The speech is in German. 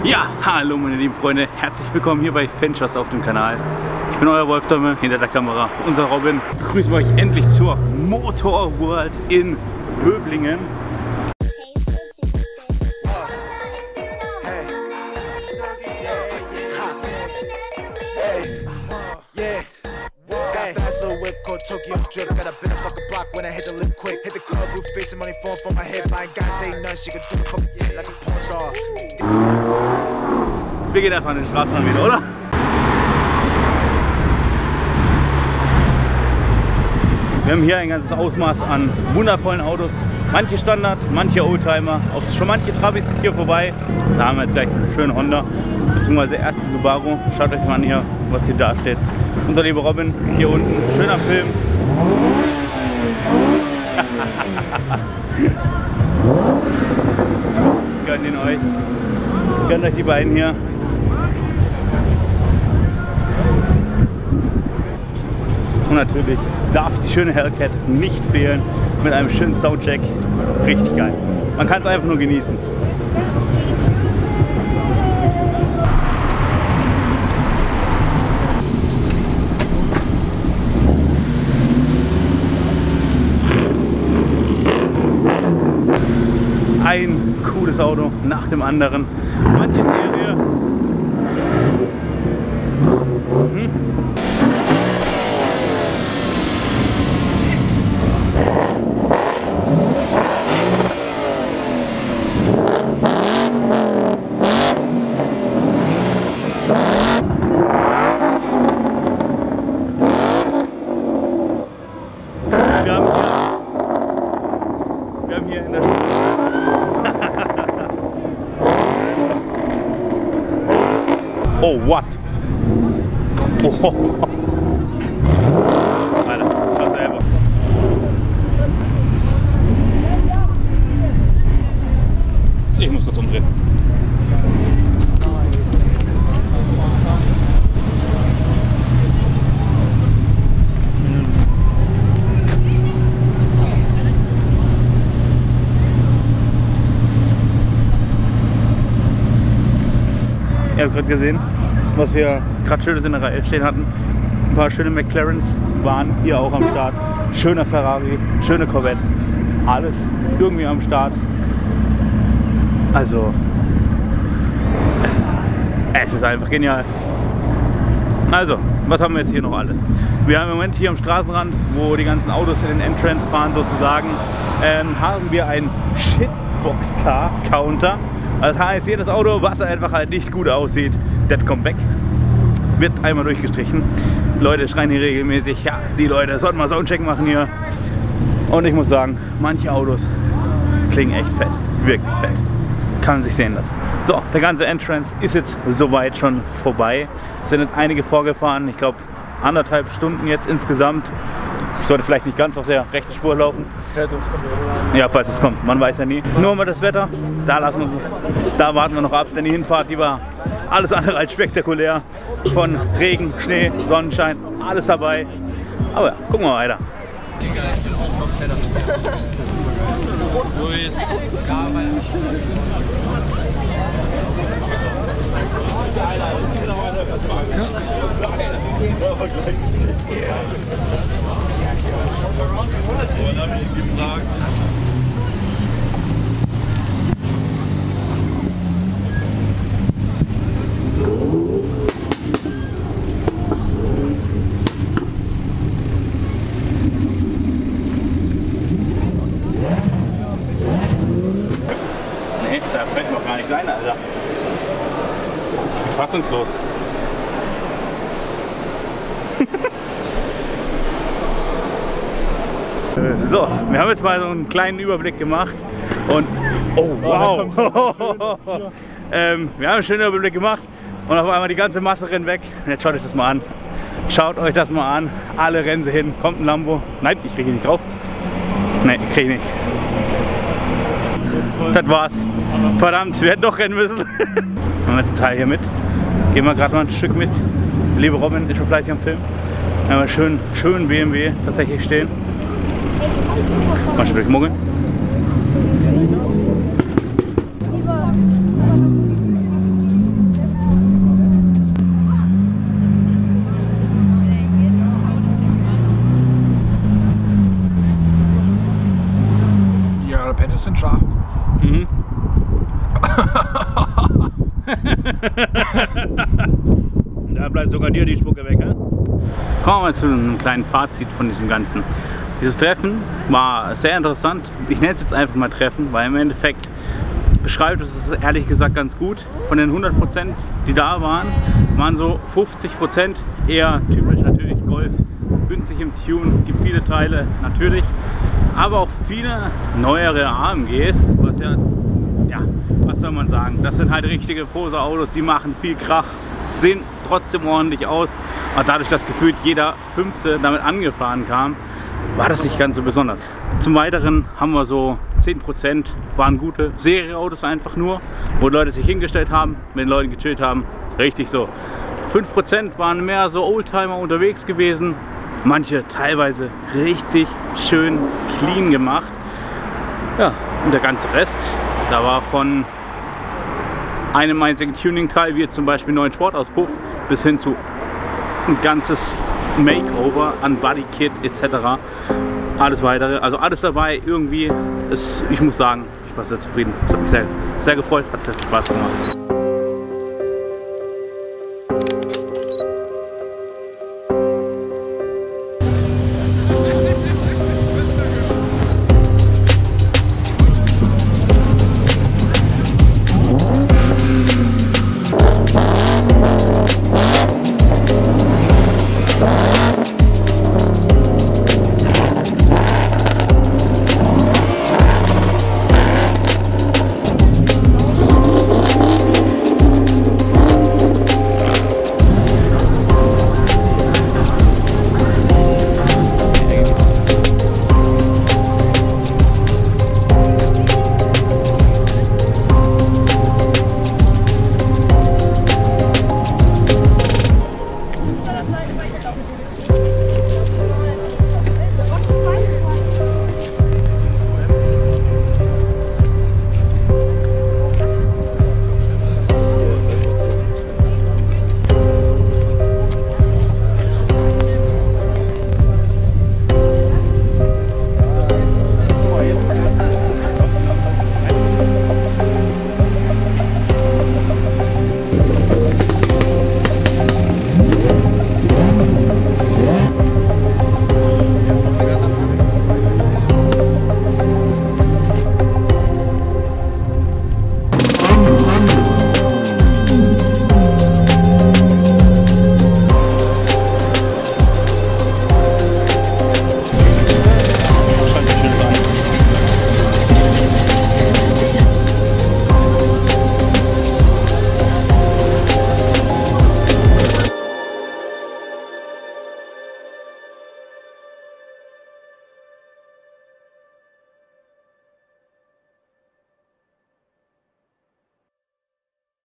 Ja, hallo meine lieben Freunde, herzlich willkommen hier bei Ventures auf dem Kanal. Ich bin euer Wolf Dömme, hinter der Kamera unser Robin. Begrüßen wir euch endlich zur Motor World in Böblingen. Wir gehen erstmal an den Straßenrand wieder, oder? Wir haben hier ein ganzes Ausmaß an wundervollen Autos. Manche Standard, manche Oldtimer, auch schon manche Travis sind hier vorbei. Da haben wir jetzt gleich einen schönen Honda, beziehungsweise ersten Subaru. Schaut euch mal an hier, was hier da steht. Unser lieber Robin, hier unten, schöner Film. Gönnt ihn euch. Gönnt euch die beiden hier. Und natürlich darf die schöne Hellcat nicht fehlen mit einem schönen Soundcheck. Richtig geil. Man kann es einfach nur genießen. Ein cooles Auto nach dem anderen. Manche Serie. Wir haben hier in der Oh, what? Oh. Alter, schau selber. Ich muss kurz umdrehen. Ihr habt gerade gesehen, was wir gerade Schönes in der Reihe stehen hatten. Ein paar schöne McLarens waren hier auch am Start. Schöner Ferrari, schöne Corvette. Alles irgendwie am Start. Also, es ist einfach genial. Also, was haben wir jetzt hier noch alles? Wir haben im Moment hier am Straßenrand, wo die ganzen Autos in den Entrance fahren sozusagen, haben wir einen Shitbox-Car-Counter. Das heißt, jedes Auto, was einfach halt nicht gut aussieht, das kommt weg. Wird einmal durchgestrichen. Leute schreien hier regelmäßig, ja, die Leute sollten mal Soundcheck machen hier. Und ich muss sagen, manche Autos klingen echt fett, wirklich fett. Kann man sich sehen lassen. So, der ganze Entrance ist jetzt soweit schon vorbei. Es sind jetzt einige vorgefahren, ich glaube 1,5 Stunden jetzt insgesamt. Ich sollte vielleicht nicht ganz auf der rechten Spur laufen. Ja, falls es kommt, man weiß ja nie. Nur mal das Wetter, da warten wir noch ab, denn die Hinfahrt, die war alles andere als spektakulär. Von Regen, Schnee, Sonnenschein, alles dabei. Aber ja, gucken wir weiter. Ich bin auch vom Zeller. Luis. Und dann habe ich ihn gefragt. Nee, da fällt noch gar nicht rein, Alter. Ich bin fassungslos. So, wir haben jetzt mal so einen kleinen Überblick gemacht und oh wow, wir haben einen schönen Überblick gemacht und auf einmal die ganze Masse rennt weg. Jetzt schaut euch das mal an. Schaut euch das mal an. Alle rennen sie hin. Kommt ein Lambo. Nein, ich kriege ihn nicht drauf. Nee, kriege ich nicht. Das war's. Verdammt, wir hätten doch rennen müssen. Haben wir jetzt einen Teil hier mit. Gehen wir gerade mal ein Stück mit. Der liebe Robin ist schon fleißig am Film. Wir haben einen schönen BMW tatsächlich stehen. Mal schon durchmuggeln. Da bleibt sogar dir die Spucke weg, hä? Kommen wir mal zu einem kleinen Fazit von diesem Ganzen. Dieses Treffen war sehr interessant. Ich nenne es jetzt einfach mal Treffen, weil im Endeffekt beschreibt es ehrlich gesagt ganz gut. Von den 100%, die da waren, waren so 50% eher typisch natürlich Golf. Günstig im Tune, gibt viele Teile natürlich, aber auch viele neuere AMGs, was ja, was soll man sagen, das sind halt richtige Poser-Autos, die machen viel Krach, sehen trotzdem ordentlich aus, aber dadurch, dass gefühlt jeder Fünfte damit angefahren kam, war das nicht ganz so besonders. Zum Weiteren haben wir so 10% waren gute Serieautos einfach nur, wo Leute sich hingestellt haben, mit den Leuten gechillt haben, richtig so. 5% waren mehr so Oldtimer unterwegs gewesen, manche teilweise richtig schön clean gemacht. Ja, und der ganze Rest, da war von einem einzigen Tuning-Teil, wie zum Beispiel neuen Sportauspuff, bis hin zu ein ganzes Makeover an Bodykit etc. Alles weitere, also alles dabei irgendwie. Ich muss sagen, ich war sehr zufrieden. Es hat mich sehr gefreut, hat sehr viel Spaß gemacht.